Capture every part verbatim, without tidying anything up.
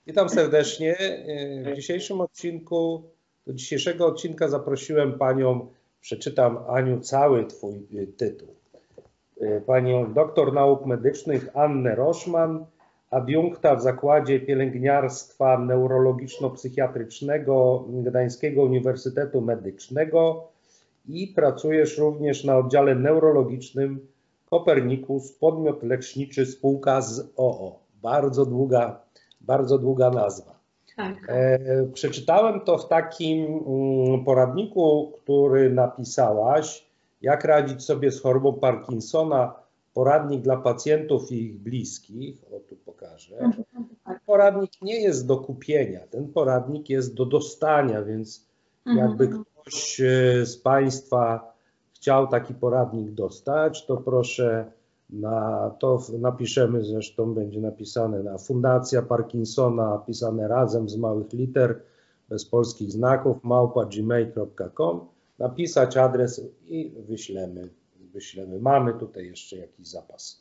Witam serdecznie. W dzisiejszym odcinku, do dzisiejszego odcinka zaprosiłem panią, przeczytam Aniu cały twój tytuł, panią doktor nauk medycznych Annę Roszman, adiunkta w Zakładzie Pielęgniarstwa Neurologiczno-Psychiatrycznego Gdańskiego Uniwersytetu Medycznego i pracujesz również na oddziale neurologicznym Kopernikus, podmiot leczniczy, spółka z o o. Bardzo długa, bardzo długa nazwa. Tak. E, przeczytałem to w takim mm, poradniku, który napisałaś, jak radzić sobie z chorobą Parkinsona, poradnik dla pacjentów i ich bliskich. O, tu pokażę. Mhm. Poradnik nie jest do kupienia, ten poradnik jest do dostania, więc Mhm. jakby ktoś z państwa chciał taki poradnik dostać, to proszę, na to napiszemy, zresztą będzie napisane na Fundacja Parkinsona, pisane razem z małych liter, bez polskich znaków, małpa gmail kropka com, napisać adres i wyślemy, wyślemy. Mamy tutaj jeszcze jakiś zapas.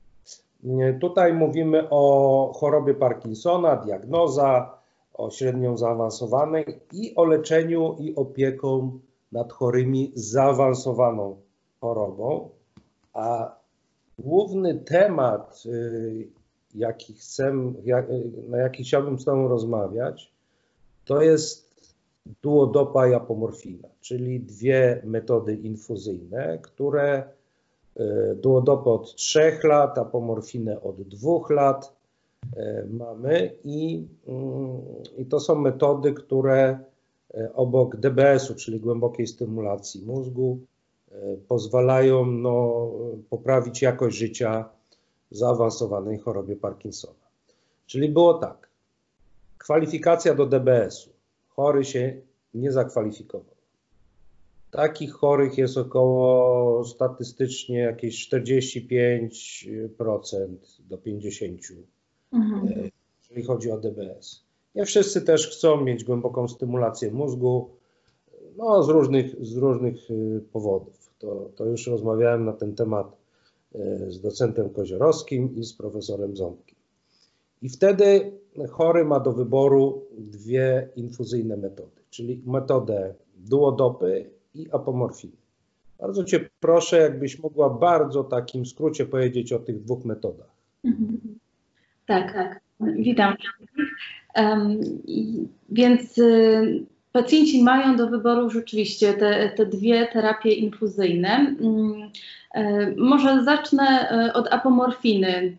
Tutaj mówimy o chorobie Parkinsona, diagnoza, o średnio zaawansowanej i o leczeniu i opieką nad chorymi z zaawansowaną chorobą, a główny temat, jaki chcę, na jaki chciałbym z tobą rozmawiać, to jest duodopa i apomorfina, czyli dwie metody infuzyjne, które duodopę od trzech lat, apomorfinę od dwóch lat mamy i, i to są metody, które obok D B S-u, czyli głębokiej stymulacji mózgu, pozwalają no, poprawić jakość życia w zaawansowanej chorobie Parkinsona. Czyli było tak, kwalifikacja do D B S-u, chory się nie zakwalifikował. Takich chorych jest około statystycznie jakieś czterdzieści pięć procent do pięćdziesiąt procent, mhm. jeżeli chodzi o D B S. Nie wszyscy też chcą mieć głęboką stymulację mózgu, no z różnych, z różnych powodów. To, to już rozmawiałem na ten temat z docentem Koziorowskim i z profesorem Ząbkiem. I wtedy chory ma do wyboru dwie infuzyjne metody, czyli metodę duodopy i apomorfiny. Bardzo cię proszę, jakbyś mogła bardzo takim skrócie powiedzieć o tych dwóch metodach. Mhm. Tak, tak. Witam. Um, więc y, pacjenci mają do wyboru rzeczywiście te, te dwie terapie infuzyjne. Y, y, może zacznę y, od apomorfiny, y,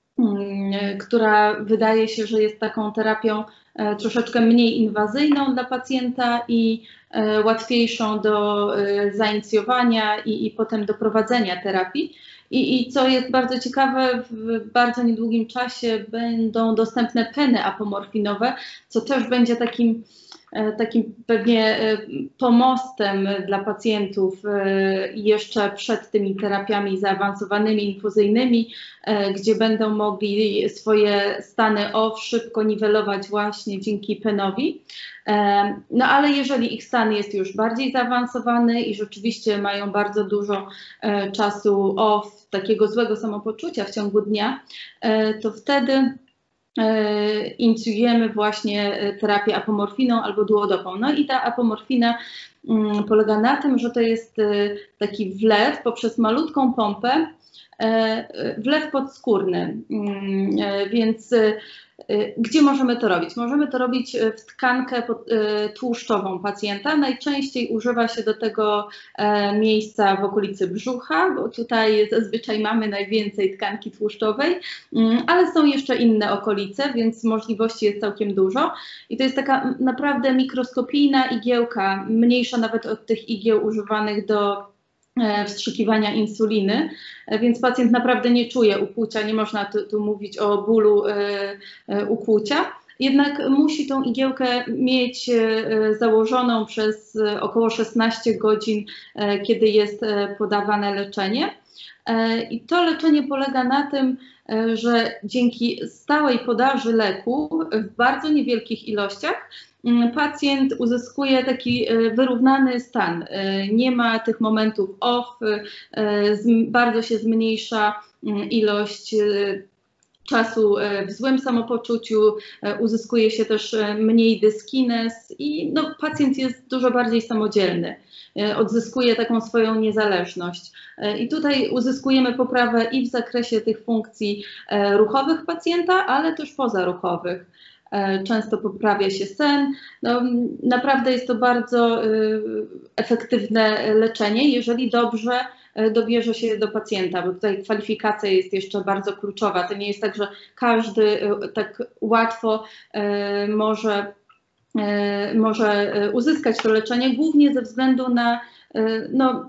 która wydaje się, że jest taką terapią y, troszeczkę mniej inwazyjną dla pacjenta i y, łatwiejszą do y, zainicjowania i, i potem do prowadzenia terapii. I, I co jest bardzo ciekawe, w bardzo niedługim czasie będą dostępne peny apomorfinowe, co też będzie takim, takim pewnie pomostem dla pacjentów jeszcze przed tymi terapiami zaawansowanymi, infuzyjnymi, gdzie będą mogli swoje stany O W szybko niwelować właśnie dzięki penowi. No ale jeżeli ich stan jest już bardziej zaawansowany i rzeczywiście mają bardzo dużo czasu O W, takiego złego samopoczucia w ciągu dnia, to wtedy inicjujemy właśnie terapię apomorfiną albo duodopą. No i ta apomorfina polega na tym, że to jest taki wlew poprzez malutką pompę, wlew podskórny, więc gdzie możemy to robić? Możemy to robić w tkankę tłuszczową pacjenta. Najczęściej używa się do tego miejsca w okolicy brzucha, bo tutaj zazwyczaj mamy najwięcej tkanki tłuszczowej, ale są jeszcze inne okolice, więc możliwości jest całkiem dużo. I to jest taka naprawdę mikroskopijna igiełka, mniejsza nawet od tych igieł używanych do wstrzykiwania insuliny, więc pacjent naprawdę nie czuje ukłucia, nie można tu, tu mówić o bólu e, e, ukłucia, jednak musi tą igiełkę mieć e, założoną przez około szesnaście godzin, e, kiedy jest podawane leczenie. E, I to leczenie polega na tym, e, że dzięki stałej podaży leku w bardzo niewielkich ilościach pacjent uzyskuje taki wyrównany stan. Nie ma tych momentów off, bardzo się zmniejsza ilość czasu w złym samopoczuciu, uzyskuje się też mniej dyskines i no, pacjent jest dużo bardziej samodzielny, odzyskuje taką swoją niezależność. I tutaj uzyskujemy poprawę i w zakresie tych funkcji ruchowych pacjenta, ale też pozaruchowych. Często poprawia się sen. No, naprawdę jest to bardzo efektywne leczenie, jeżeli dobrze dobierze się do pacjenta, bo tutaj kwalifikacja jest jeszcze bardzo kluczowa. To nie jest tak, że każdy tak łatwo może, może uzyskać to leczenie, głównie ze względu na no,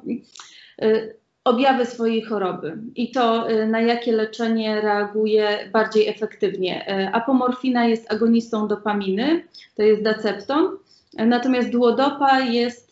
objawy swojej choroby i to, na jakie leczenie reaguje bardziej efektywnie. Apomorfina jest agonistą dopaminy, to jest Dacepton, natomiast duodopa jest,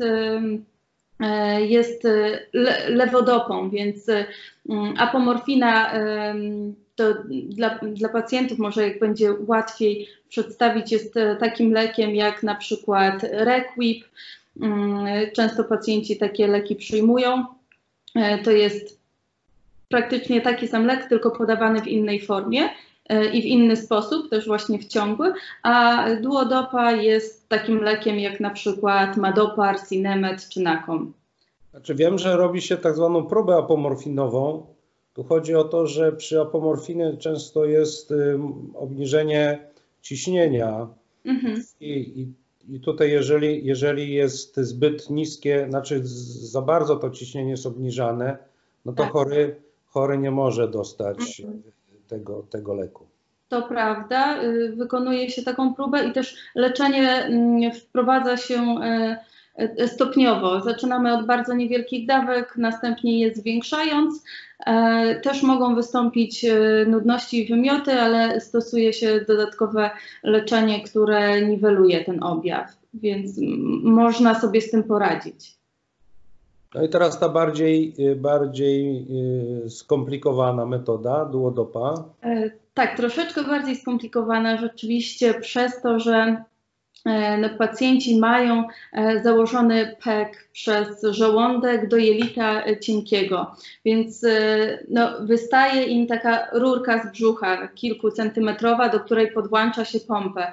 jest le, lewodopą, więc apomorfina to dla, dla pacjentów może jak będzie łatwiej przedstawić, jest takim lekiem jak na przykład Requip. Często pacjenci takie leki przyjmują. To jest praktycznie taki sam lek, tylko podawany w innej formie i w inny sposób, też właśnie wciągły, a duodopa jest takim lekiem jak na przykład Madopar, Sinemet czy Nacom. Znaczy wiem, że robi się tak zwaną próbę apomorfinową. Tu chodzi o to, że przy apomorfinie często jest um, obniżenie ciśnienia mhm. i, i I tutaj jeżeli, jeżeli jest zbyt niskie, znaczy za bardzo to ciśnienie jest obniżane, no to tak. chory, chory nie może dostać mhm. tego, tego leku. To prawda, wykonuje się taką próbę i też leczenie wprowadza się stopniowo. Zaczynamy od bardzo niewielkich dawek, następnie je zwiększając. Też mogą wystąpić nudności i wymioty, ale stosuje się dodatkowe leczenie, które niweluje ten objaw, więc można sobie z tym poradzić. No i teraz ta bardziej, bardziej skomplikowana metoda, duodopa. Tak, troszeczkę bardziej skomplikowana rzeczywiście przez to, że no, pacjenci mają założony pek przez żołądek do jelita cienkiego, więc no, wystaje im taka rurka z brzucha kilkucentymetrowa, do której podłącza się pompę.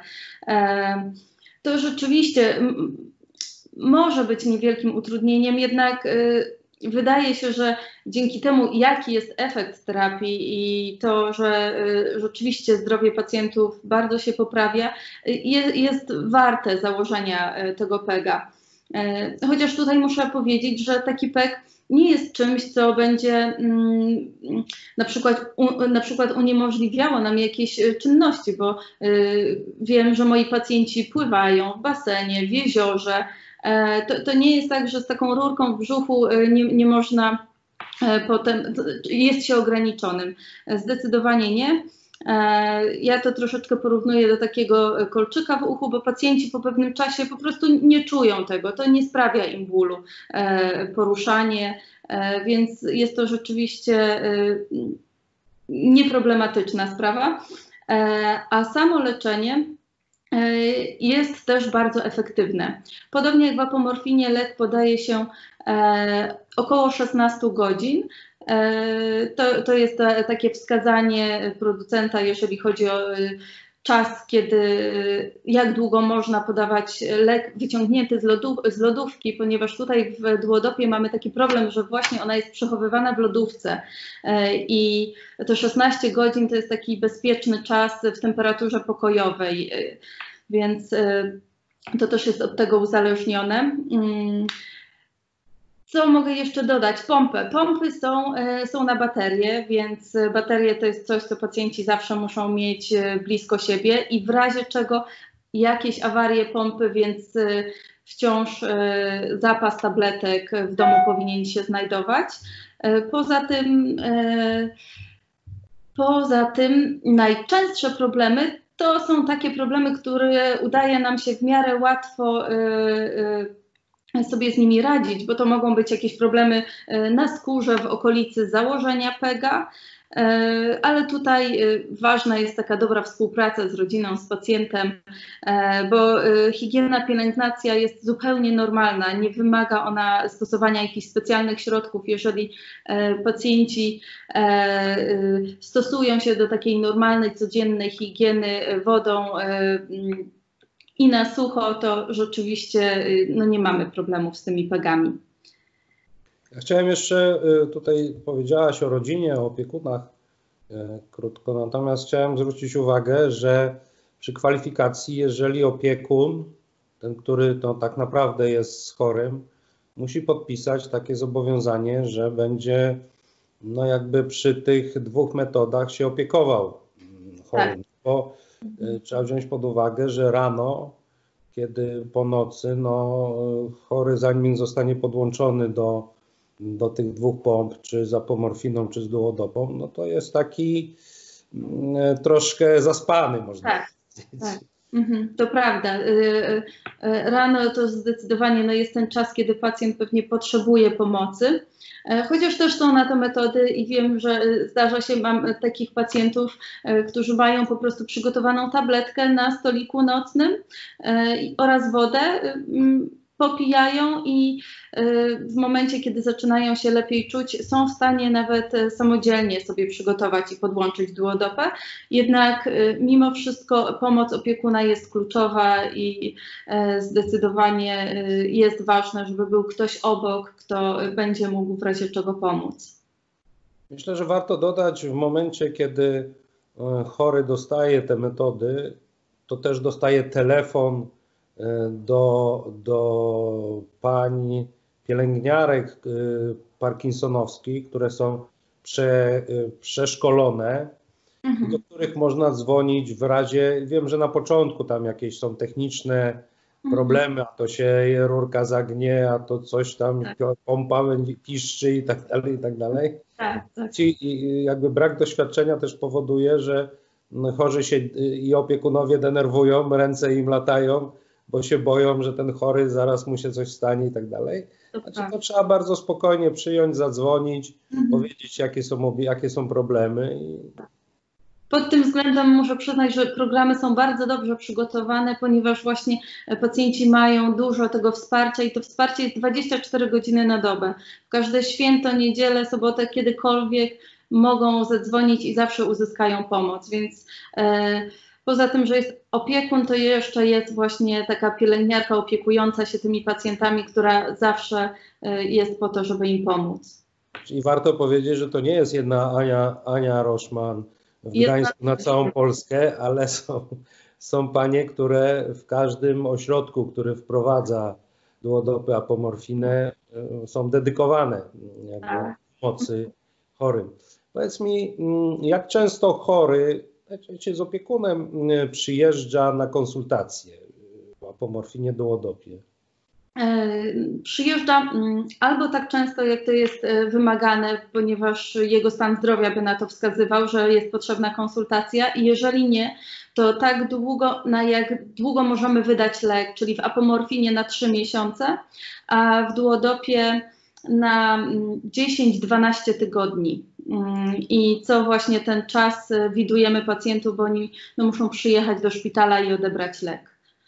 To rzeczywiście może być niewielkim utrudnieniem, jednak wydaje się, że dzięki temu, jaki jest efekt terapii i to, że y, rzeczywiście zdrowie pacjentów bardzo się poprawia, y, jest warte założenia y, tego pega. Y, chociaż tutaj muszę powiedzieć, że taki peg nie jest czymś, co będzie mm, na przykład, u, na przykład uniemożliwiało nam jakieś czynności, bo y, wiem, że moi pacjenci pływają w basenie, w jeziorze. To, to nie jest tak, że z taką rurką w brzuchu nie, nie można potem, jest się ograniczonym. Zdecydowanie nie. Ja to troszeczkę porównuję do takiego kolczyka w uchu, bo pacjenci po pewnym czasie po prostu nie czują tego. To nie sprawia im bólu poruszanie, więc jest to rzeczywiście nieproblematyczna sprawa. A samo leczenie jest też bardzo efektywne. Podobnie jak w apomorfinie lek podaje się e, około szesnaście godzin. E, to, to jest ta, takie wskazanie producenta, jeżeli chodzi o e, czas, kiedy, jak długo można podawać lek wyciągnięty z, lodów, z lodówki, ponieważ tutaj w duodopie mamy taki problem, że właśnie ona jest przechowywana w lodówce e, i to szesnaście godzin to jest taki bezpieczny czas w temperaturze pokojowej, e, więc e, to też jest od tego uzależnione. Mm. Co mogę jeszcze dodać? Pompy. Pompy są, są na baterie, więc baterie to jest coś, co pacjenci zawsze muszą mieć blisko siebie i w razie czego jakieś awarie pompy, więc wciąż zapas tabletek w domu powinien się znajdować. Poza tym, poza tym najczęstsze problemy to są takie problemy, które udaje nam się w miarę łatwo sobie z nimi radzić, bo to mogą być jakieś problemy na skórze w okolicy założenia pega, ale tutaj ważna jest taka dobra współpraca z rodziną, z pacjentem, bo higiena, pielęgnacja jest zupełnie normalna, nie wymaga ona stosowania jakichś specjalnych środków. Jeżeli pacjenci stosują się do takiej normalnej, codziennej higieny wodą i na sucho, to rzeczywiście no, nie mamy problemów z tymi pegami. Ja chciałem jeszcze, tutaj powiedziałaś o rodzinie, o opiekunach krótko, natomiast chciałem zwrócić uwagę, że przy kwalifikacji, jeżeli opiekun, ten, który to tak naprawdę jest chorym, musi podpisać takie zobowiązanie, że będzie no jakby przy tych dwóch metodach się opiekował chorym. Tak. Bo y, trzeba wziąć pod uwagę, że rano, kiedy po nocy, no chory zanim zostanie podłączony do, do tych dwóch pomp, czy z apomorfiną, czy z duodopą, no to jest taki y, troszkę zaspany, można tak, powiedzieć. Tak. Mhm, to prawda. Rano to zdecydowanie no jest ten czas, kiedy pacjent pewnie potrzebuje pomocy. Chociaż też są na to metody i wiem, że zdarza się, mam takich pacjentów, którzy mają po prostu przygotowaną tabletkę na stoliku nocnym oraz wodę, popijają i w momencie, kiedy zaczynają się lepiej czuć, są w stanie nawet samodzielnie sobie przygotować i podłączyć duodopę. Jednak mimo wszystko pomoc opiekuna jest kluczowa i zdecydowanie jest ważne, żeby był ktoś obok, kto będzie mógł w razie czego pomóc. Myślę, że warto dodać, w momencie, kiedy chory dostaje te metody, to też dostaje telefon do, do pań pielęgniarek parkinsonowskich, które są prze, przeszkolone, mhm. do których można dzwonić w razie, wiem, że na początku tam jakieś są techniczne problemy, a to się rurka zagnie, a to coś tam, tak. pompa piszczy i tak dalej, i tak dalej. Tak, tak. I jakby brak doświadczenia też powoduje, że chorzy się i opiekunowie denerwują, ręce im latają, bo się boją, że ten chory zaraz mu się coś stanie i tak dalej. Znaczy, to trzeba bardzo spokojnie przyjąć, zadzwonić, mhm. powiedzieć, jakie są, jakie są problemy. I... Pod tym względem muszę przyznać, że programy są bardzo dobrze przygotowane, ponieważ właśnie pacjenci mają dużo tego wsparcia i to wsparcie jest dwadzieścia cztery godziny na dobę. W każde święto, niedzielę, sobotę, kiedykolwiek mogą zadzwonić i zawsze uzyskają pomoc, więc e, poza tym, że jest opiekun, to jeszcze jest właśnie taka pielęgniarka opiekująca się tymi pacjentami, która zawsze jest po to, żeby im pomóc. Czyli warto powiedzieć, że to nie jest jedna Ania, Ania Roszman w Gdańsku na całą Polskę, ale są, są panie, które w każdym ośrodku, który wprowadza duodopy, apomorfinę, są dedykowane jakby pomocy chorym. Powiedz mi, jak często chory z opiekunem przyjeżdża na konsultacje o apomorfinie, duodopie? Przyjeżdża albo tak często, jak to jest wymagane, ponieważ jego stan zdrowia by na to wskazywał, że jest potrzebna konsultacja, i jeżeli nie, to tak długo, na jak długo możemy wydać lek, czyli w apomorfinie na trzy miesiące, a w duodopie na dziesięć do dwunastu tygodni. I co właśnie ten czas widujemy pacjentów, bo oni no, muszą przyjechać do szpitala i odebrać lek.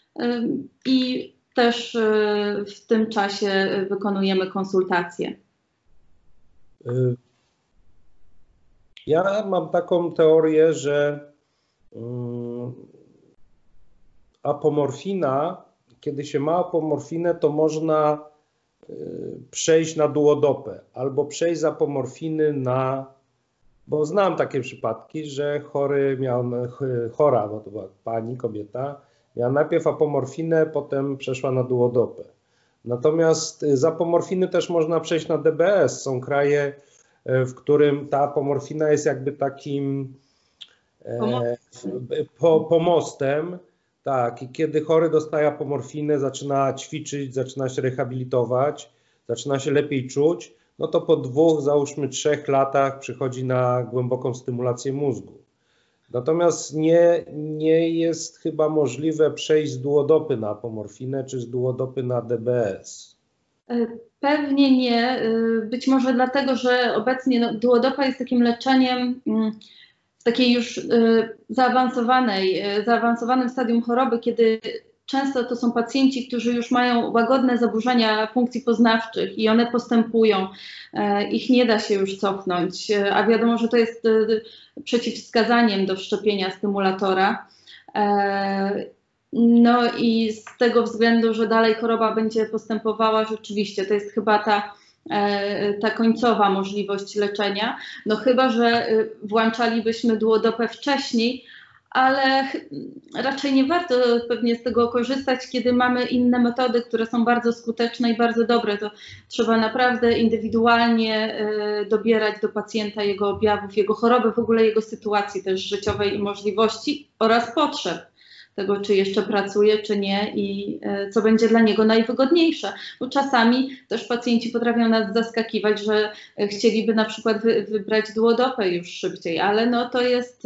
I też w tym czasie wykonujemy konsultacje. Ja mam taką teorię, że apomorfina, kiedy się ma apomorfinę, to można przejść na duodopę albo przejść z apomorfiny na, bo znam takie przypadki, że chory miał, chora, bo to była pani, kobieta, miała najpierw apomorfinę, potem przeszła na duodopę. Natomiast z apomorfiny też można przejść na D B S. Są kraje, w którym ta apomorfina jest jakby takim e, po, pomostem. Tak, i kiedy chory dostaje apomorfinę, zaczyna ćwiczyć, zaczyna się rehabilitować, zaczyna się lepiej czuć, no to po dwóch, załóżmy trzech latach przychodzi na głęboką stymulację mózgu. Natomiast nie, nie jest chyba możliwe przejść z duodopy na apomorfinę czy z duodopy na D B S. Pewnie nie. Być może dlatego, że obecnie no, duodopa jest takim leczeniem w takiej już zaawansowanej, zaawansowanym stadium choroby, kiedy często to są pacjenci, którzy już mają łagodne zaburzenia funkcji poznawczych i one postępują. Ich nie da się już cofnąć, a wiadomo, że to jest przeciwwskazaniem do wszczepienia stymulatora. No i z tego względu, że dalej choroba będzie postępowała, rzeczywiście to jest chyba ta, ta końcowa możliwość leczenia. No chyba że włączalibyśmy duodopę wcześniej, ale raczej nie warto pewnie z tego korzystać, kiedy mamy inne metody, które są bardzo skuteczne i bardzo dobre. To trzeba naprawdę indywidualnie dobierać do pacjenta jego objawów, jego choroby, w ogóle jego sytuacji też życiowej i możliwości oraz potrzeb tego, czy jeszcze pracuje, czy nie i co będzie dla niego najwygodniejsze. Bo czasami też pacjenci potrafią nas zaskakiwać, że chcieliby na przykład wy, wybrać duodopę już szybciej, ale no to jest,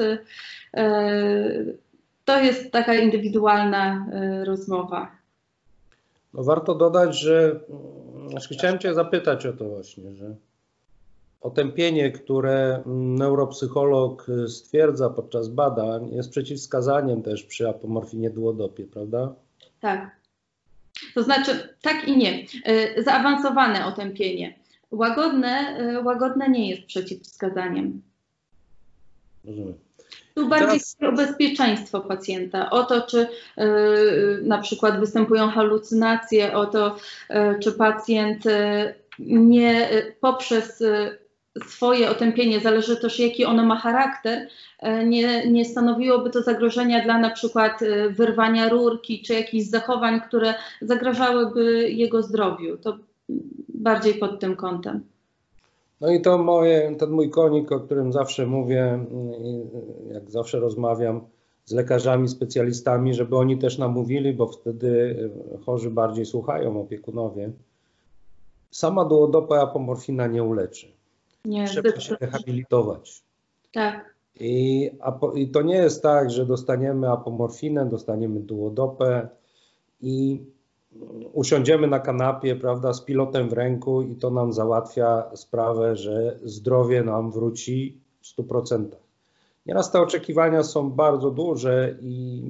to jest taka indywidualna rozmowa. No warto dodać, że znaczy chciałem Cię zapytać o to właśnie, że otępienie, które neuropsycholog stwierdza podczas badań, jest przeciwwskazaniem też przy apomorfinie duodopie, prawda? Tak. To znaczy tak i nie. Zaawansowane otępienie. Łagodne, łagodne nie jest przeciwwskazaniem. Rozumiem. Tu bardziej Teraz... o bezpieczeństwo pacjenta, o to, czy y, na przykład występują halucynacje, o to, y, czy pacjent y, nie y, poprzez y, swoje otępienie, zależy też jaki ono ma charakter, nie, nie stanowiłoby to zagrożenia dla na przykład wyrwania rurki czy jakichś zachowań, które zagrażałyby jego zdrowiu. To bardziej pod tym kątem. No i to moje, ten mój konik, o którym zawsze mówię, jak zawsze rozmawiam z lekarzami, specjalistami, żeby oni też nam mówili, bo wtedy chorzy bardziej słuchają, opiekunowie. Sama duodopa apomorfina nie uleczy. Nie, trzeba się rehabilitować. Tak. I, I to nie jest tak, że dostaniemy apomorfinę, dostaniemy duodopę i usiądziemy na kanapie, prawda, z pilotem w ręku i to nam załatwia sprawę, że zdrowie nam wróci w stu procentach. Nieraz te oczekiwania są bardzo duże i,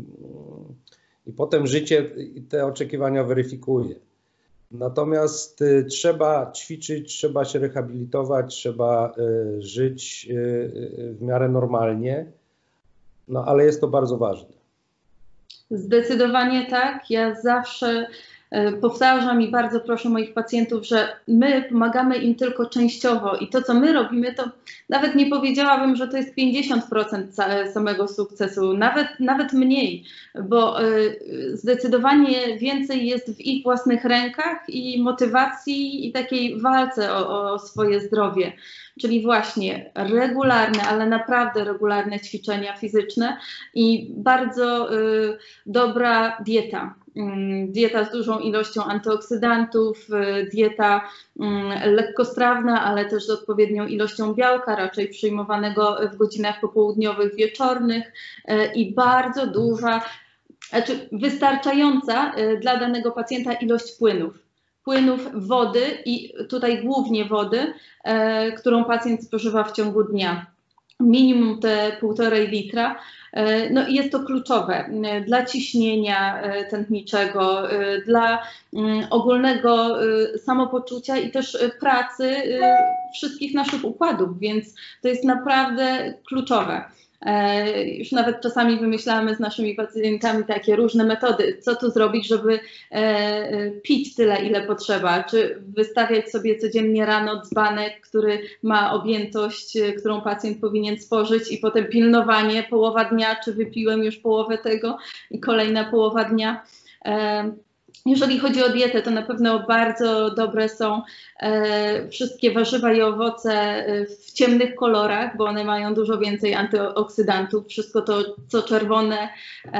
i potem życie te oczekiwania weryfikuje. Natomiast y, trzeba ćwiczyć, trzeba się rehabilitować, trzeba y, żyć y, w miarę normalnie, no ale jest to bardzo ważne. Zdecydowanie tak. Ja zawsze y, powtarzam i bardzo proszę moich pacjentów, że my pomagamy im tylko częściowo i to, co my robimy, to nawet nie powiedziałabym, że to jest pięćdziesiąt procent samego sukcesu, nawet, nawet mniej, bo y, zdecydowanie więcej jest w ich własnych rękach i motywacji i takiej walce o, o swoje zdrowie. Czyli właśnie regularne, ale naprawdę regularne ćwiczenia fizyczne i bardzo y, dobra dieta. Y, dieta z dużą ilością antyoksydantów, y, dieta y, lekkostrawna, ale też z odpowiednią ilością białka, raczej przyjmowanego w godzinach popołudniowych, wieczornych y, i bardzo duża, znaczy wystarczająca y, dla danego pacjenta ilość płynów. Płynów, wody i tutaj głównie wody, e, którą pacjent spożywa w ciągu dnia. Minimum te półtorej litra. E, no i jest to kluczowe e, dla ciśnienia e, tętniczego, e, dla m, ogólnego e, samopoczucia i też e, pracy e, wszystkich naszych układów, więc to jest naprawdę kluczowe. E, już nawet czasami wymyślamy z naszymi pacjentami takie różne metody, co tu zrobić, żeby e, pić tyle, ile potrzeba, czy wystawiać sobie codziennie rano dzbanek, który ma objętość, którą pacjent powinien spożyć i potem pilnowanie, połowa dnia, czy wypiłem już połowę tego i kolejna połowa dnia. E, Jeżeli chodzi o dietę, to na pewno bardzo dobre są e, wszystkie warzywa i owoce w ciemnych kolorach, bo one mają dużo więcej antyoksydantów. Wszystko to, co czerwone e,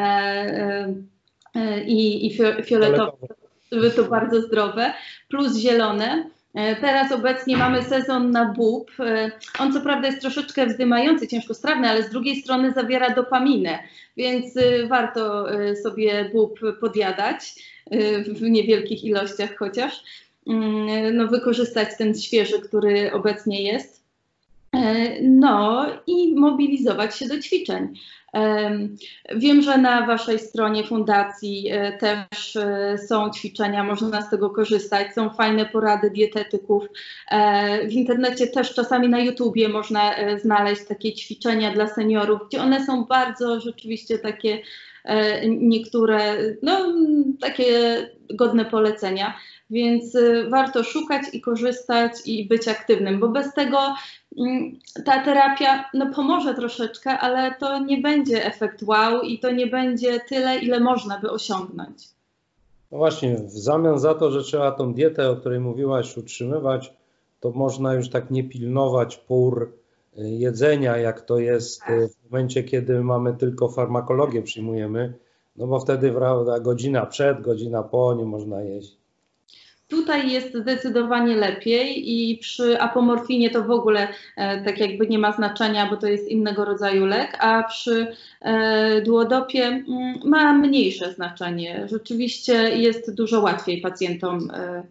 e, i, i fioletowe, to bardzo zdrowe, plus zielone. Teraz obecnie mamy sezon na bób. On co prawda jest troszeczkę wzdymający, ciężkostrawny, ale z drugiej strony zawiera dopaminę, więc warto sobie bób podjadać w niewielkich ilościach chociaż. no, wykorzystać ten świeży, który obecnie jest. No i mobilizować się do ćwiczeń. Wiem, że na Waszej stronie fundacji też są ćwiczenia, można z tego korzystać, są fajne porady dietetyków. W internecie też czasami na YouTubie można znaleźć takie ćwiczenia dla seniorów, gdzie one są bardzo rzeczywiście takie niektóre, no takie godne polecenia. Więc warto szukać i korzystać i być aktywnym, bo bez tego ta terapia no, pomoże troszeczkę, ale to nie będzie efekt wow i to nie będzie tyle, ile można by osiągnąć. No właśnie, w zamian za to, że trzeba tą dietę, o której mówiłaś, utrzymywać, to można już tak nie pilnować pór jedzenia, jak to jest w momencie, kiedy mamy tylko farmakologię przyjmujemy, no bo wtedy prawda, godzina przed, godzina po nie można jeść. Tutaj jest zdecydowanie lepiej i przy apomorfinie to w ogóle e, tak jakby nie ma znaczenia, bo to jest innego rodzaju lek, a przy e, duodopie m, ma mniejsze znaczenie. Rzeczywiście jest dużo łatwiej pacjentom e,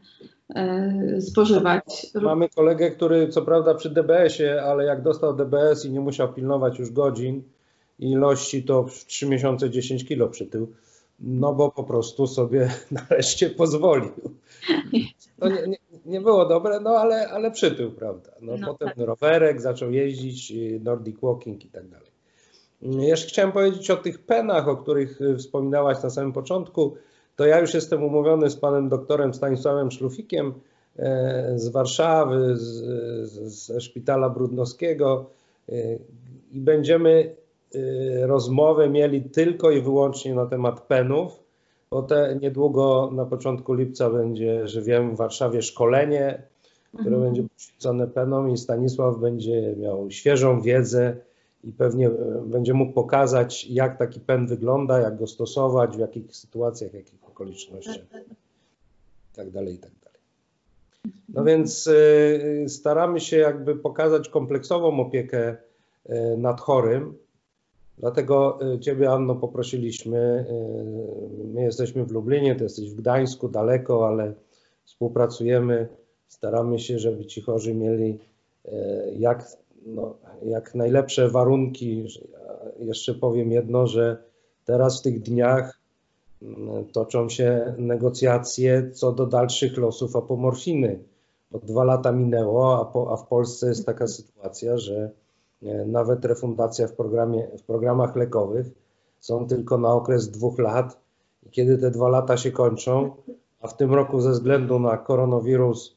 e, spożywać. Mamy kolegę, który co prawda przy D B S-ie, ale jak dostał D B S i nie musiał pilnować już godzin i ilości, to w trzy miesiące dziesięć kilo przytył. No bo po prostu sobie nareszcie pozwolił. To nie, nie, nie było dobre, no ale, ale przytył, prawda. No, no potem tak. Rowerek, zaczął jeździć, Nordic Walking i tak dalej. Jeszcze chciałem powiedzieć o tych penach, o których wspominałaś na samym początku. To ja już jestem umówiony z panem doktorem Stanisławem Szlufikiem z Warszawy, z, ze Szpitala Brudnowskiego i będziemy rozmowę mieli tylko i wyłącznie na temat penów, bo te niedługo na początku lipca będzie, że wiem, w Warszawie szkolenie, które mhm. będzie poświęcone penom i Stanisław będzie miał świeżą wiedzę i pewnie będzie mógł pokazać, jak taki pen wygląda, jak go stosować, w jakich sytuacjach, w jakich okolicznościach i tak dalej, i tak dalej. No więc y, staramy się jakby pokazać kompleksową opiekę y, nad chorym. Dlatego Ciebie, Anno, poprosiliśmy. My jesteśmy w Lublinie, Ty jesteś w Gdańsku, daleko, ale współpracujemy. Staramy się, żeby ci chorzy mieli jak, no, jak najlepsze warunki. Jeszcze powiem jedno, że teraz w tych dniach toczą się negocjacje co do dalszych losów apomorfiny. Bo dwa lata minęło, a, po, a w Polsce jest taka sytuacja, że nawet refundacja w, programie, w programach lekowych są tylko na okres dwóch lat. I kiedy te dwa lata się kończą, a w tym roku ze względu na koronawirus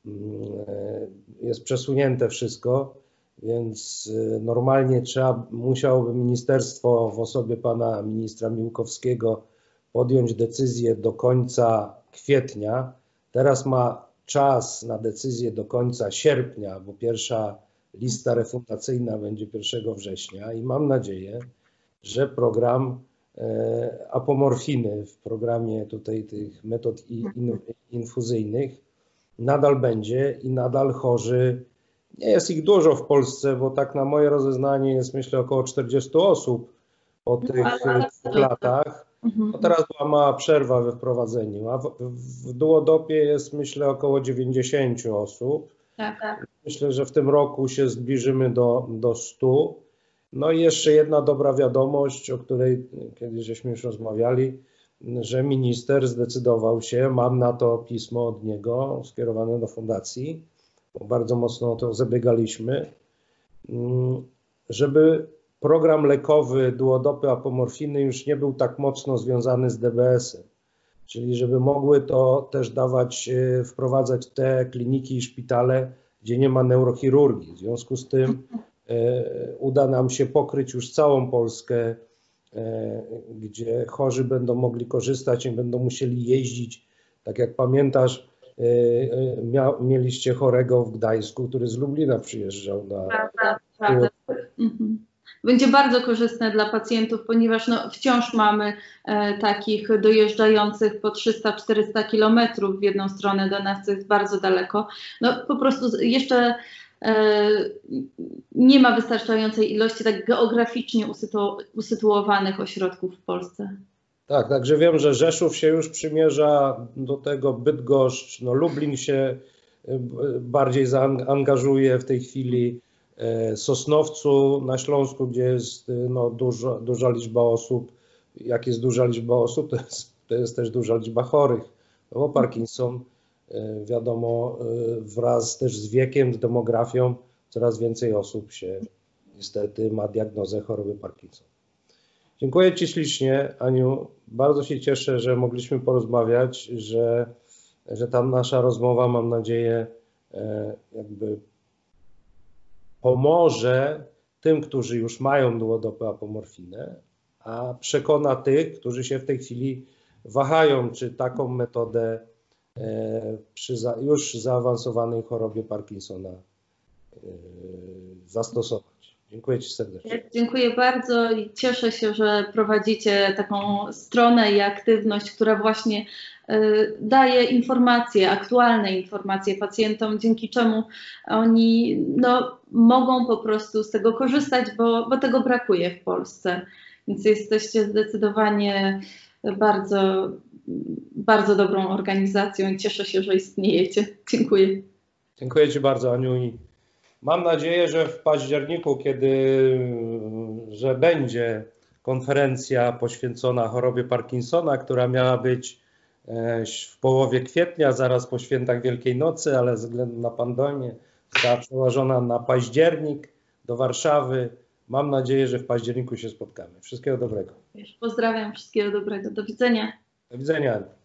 jest przesunięte wszystko, więc normalnie trzeba, musiałoby ministerstwo w osobie pana ministra Miłkowskiego podjąć decyzję do końca kwietnia. Teraz ma czas na decyzję do końca sierpnia, bo pierwsza lista refundacyjna będzie pierwszego września i mam nadzieję, że program e, apomorfiny w programie tutaj tych metod in, infuzyjnych nadal będzie i nadal chorzy, nie jest ich dużo w Polsce, bo tak na moje rozeznanie jest myślę około czterdziestu osób po tych dwóch latach. No teraz była mała przerwa we wprowadzeniu, a w, w duodopie jest myślę około dziewięćdziesięciu osób. Tak, tak. Myślę, że w tym roku się zbliżymy do, do stu. No i jeszcze jedna dobra wiadomość, o której kiedyś żeśmy już rozmawiali, że minister zdecydował się, mam na to pismo od niego skierowane do fundacji, bo bardzo mocno o to zabiegaliśmy, żeby program lekowy duodopy apomorfiny już nie był tak mocno związany z D B S-em. Czyli żeby mogły to też dawać, wprowadzać te kliniki i szpitale, gdzie nie ma neurochirurgii. W związku z tym e, uda nam się pokryć już całą Polskę, e, gdzie chorzy będą mogli korzystać, nie będą musieli jeździć. Tak jak pamiętasz, e, mia, mieliście chorego w Gdańsku, który z Lublina przyjeżdżał na... Prawda, prawda. Mhm. Będzie bardzo korzystne dla pacjentów, ponieważ no, wciąż mamy e, takich dojeżdżających po trzysta czterysta kilometrów w jedną stronę do nas, co jest bardzo daleko. No, po prostu jeszcze e, nie ma wystarczającej ilości tak geograficznie usytu usytuowanych ośrodków w Polsce. Tak, także wiem, że Rzeszów się już przymierza do tego, Bydgoszcz, no Lublin się bardziej zaangażuje w tej chwili, Sosnowcu na Śląsku, gdzie jest no, duża, duża liczba osób. Jak jest duża liczba osób, to jest, to jest też duża liczba chorych. No bo Parkinson, wiadomo, wraz też z wiekiem, z demografią, coraz więcej osób się niestety ma diagnozę choroby Parkinson. Dziękuję Ci ślicznie, Aniu. Bardzo się cieszę, że mogliśmy porozmawiać, że, że ta nasza rozmowa, mam nadzieję, jakby pomoże tym, którzy już mają duodopę apomorfinę, a przekona tych, którzy się w tej chwili wahają, czy taką metodę przy za, już zaawansowanej chorobie Parkinsona zastosować. Dziękuję Ci serdecznie. Dziękuję bardzo i cieszę się, że prowadzicie taką stronę i aktywność, która właśnie daje informacje, aktualne informacje pacjentom, dzięki czemu oni no, mogą po prostu z tego korzystać, bo, bo tego brakuje w Polsce. Więc jesteście zdecydowanie bardzo, bardzo dobrą organizacją i cieszę się, że istniejecie. Dziękuję. Dziękuję Ci bardzo, Aniu. I mam nadzieję, że w październiku, kiedy że będzie konferencja poświęcona chorobie Parkinsona, która miała być w połowie kwietnia, zaraz po świętach Wielkiej Nocy, ale ze względu na pandemię została przełożona na październik do Warszawy. Mam nadzieję, że w październiku się spotkamy. Wszystkiego dobrego. Pozdrawiam, wszystkiego dobrego. Do widzenia. Do widzenia.